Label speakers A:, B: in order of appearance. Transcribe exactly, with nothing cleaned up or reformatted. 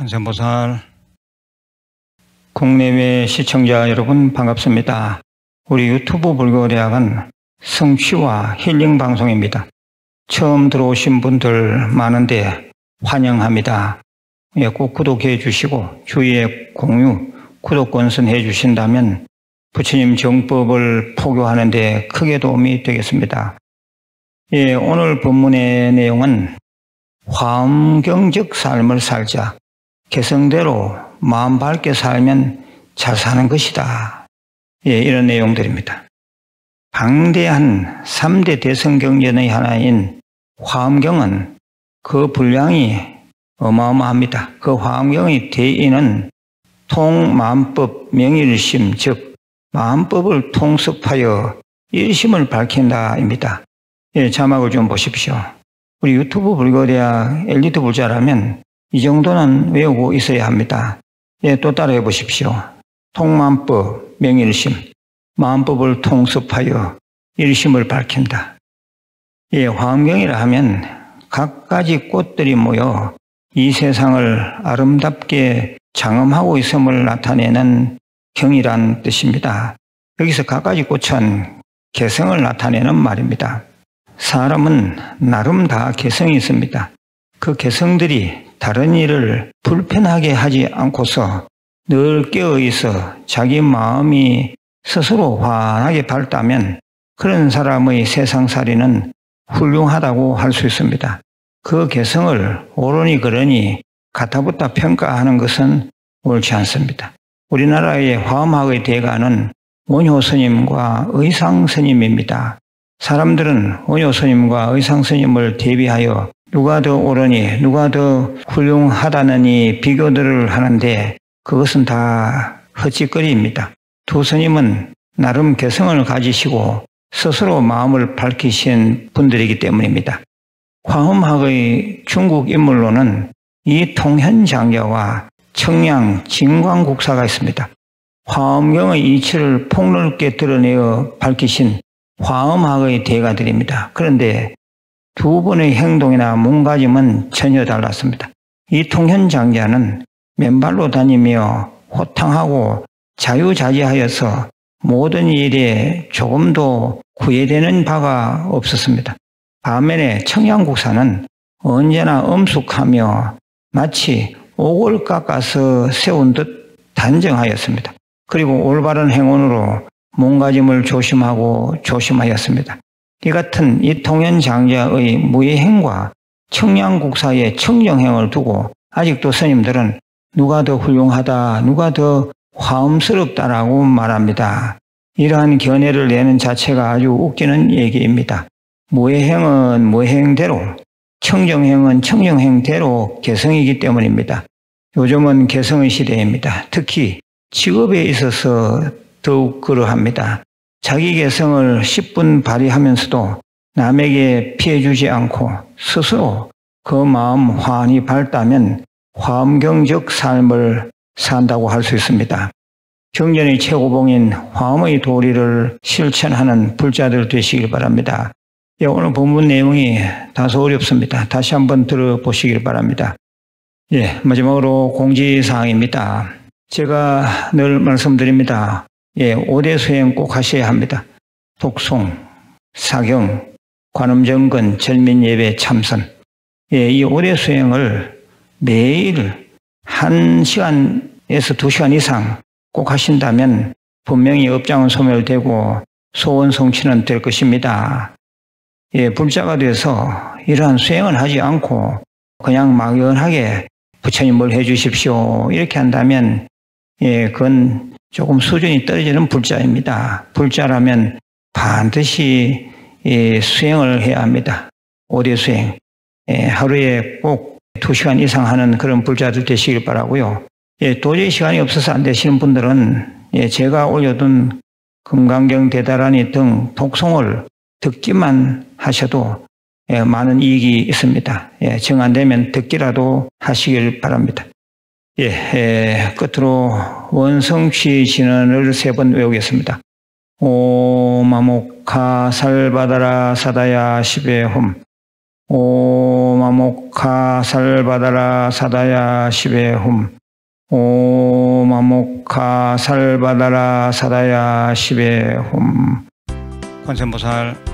A: 관세음보살, 국내외 시청자 여러분 반갑습니다. 우리 유튜브 불교대학은 성취와 힐링 방송입니다. 처음 들어오신 분들 많은데 환영합니다. 예, 꼭 구독해 주시고 주위에 공유, 구독 권선해 주신다면 부처님 정법을 포교하는 데 크게 도움이 되겠습니다. 예, 오늘 본문의 내용은 화엄경적 삶을 살자. 개성대로 마음 밝게 살면 잘 사는 것이다. 예, 이런 내용들입니다. 방대한 삼 대 대성경전의 하나인 화엄경은 그 분량이 어마어마합니다. 그 화엄경의 대인은 통마음법 명일심, 즉 마음법을 통습하여 일심을 밝힌다입니다. 예, 자막을 좀 보십시오. 우리 유튜브 불교대학 엘리트 불자라면 이 정도는 외우고 있어야 합니다. 예, 또 따라해 보십시오. 통마음법 명일심, 마음법을 통습하여 일심을 밝힌다. 예, 화엄경이라 하면 갖가지 꽃들이 모여 이 세상을 아름답게 장엄하고 있음을 나타내는 경이란 뜻입니다. 여기서 갖가지 꽃은 개성을 나타내는 말입니다. 사람은 나름 다 개성이 있습니다. 그 개성들이 다른 일을 불편하게 하지 않고서 늘 깨어있어 자기 마음이 스스로 환하게 밝다면 그런 사람의 세상살이는 훌륭하다고 할 수 있습니다. 그 개성을 옳으니 그러니 가타부타 평가하는 것은 옳지 않습니다. 우리나라의 화엄학의 대가는 원효 스님과 의상 스님입니다. 사람들은 원효 스님과 의상 스님을 대비하여 누가 더 옳으니 누가 더 훌륭하다느니 비교들을 하는데 그것은 다 헛짓거리입니다. 두 스님은 나름 개성을 가지시고 스스로 마음을 밝히신 분들이기 때문입니다. 화엄학의 중국 인물로는 이통현장자와 청량 진광국사가 있습니다. 화엄경의 이치를 폭넓게 드러내어 밝히신 화엄학의 대가들입니다. 그런데 두 분의 행동이나 몸가짐은 전혀 달랐습니다. 이통현장자는 맨발로 다니며 호탕하고 자유자재하여서 모든 일에 조금도 구애되는 바가 없었습니다. 반면에 청량국사는 언제나 엄숙하며 마치 옥을 깎아서 세운 듯 단정하였습니다. 그리고 올바른 행운으로 몸가짐을 조심하고 조심하였습니다. 이 같은 이통현장자의 무예행과 청량국사의 청정행을 두고 아직도 스님들은 누가 더 훌륭하다, 누가 더 화엄스럽다라고 말합니다. 이러한 견해를 내는 자체가 아주 웃기는 얘기입니다. 무예행은 무예행대로, 청정행은 청정행대로 개성이기 때문입니다. 요즘은 개성의 시대입니다. 특히 직업에 있어서 더욱 그러합니다. 자기 개성을 십 분 발휘하면서도 남에게 피해주지 않고 스스로 그 마음 환히 밝다면 화엄경적 삶을 산다고 할 수 있습니다. 경전의 최고봉인 화엄의 도리를 실천하는 불자들 되시길 바랍니다. 예, 오늘 본문 내용이 다소 어렵습니다. 다시 한번 들어보시길 바랍니다. 예, 마지막으로 공지사항입니다. 제가 늘 말씀드립니다. 예, 오 대 수행 꼭 하셔야 합니다. 독송, 사경, 관음정근, 절민예배, 참선. 예, 이 오 대 수행을 매일 한 시간에서 두 시간 이상 꼭 하신다면 분명히 업장은 소멸되고 소원 성취는 될 것입니다. 예, 불자가 돼서 이러한 수행을 하지 않고 그냥 막연하게 부처님 뭘 해주십시오 이렇게 한다면 예, 그건 조금 수준이 떨어지는 불자입니다. 불자라면 반드시 예, 수행을 해야 합니다. 오 대 수행. 예, 하루에 꼭 두 시간 이상 하는 그런 불자들 되시길 바라고요. 예, 도저히 시간이 없어서 안 되시는 분들은 예, 제가 올려둔 금강경 대다라니 등 독송을 듣기만 하셔도 예, 많은 이익이 있습니다. 예, 정 안 되면 듣기라도 하시길 바랍니다. 예, 예, 끝으로 원성취 진언을 세 번 외우겠습니다. 오마모카 살바다라 사다야 시베홈 오마모 아모카 살바다라 사다야 시베훔. 옴 아모카 살바다라 사다야 시베훔. 관세음보살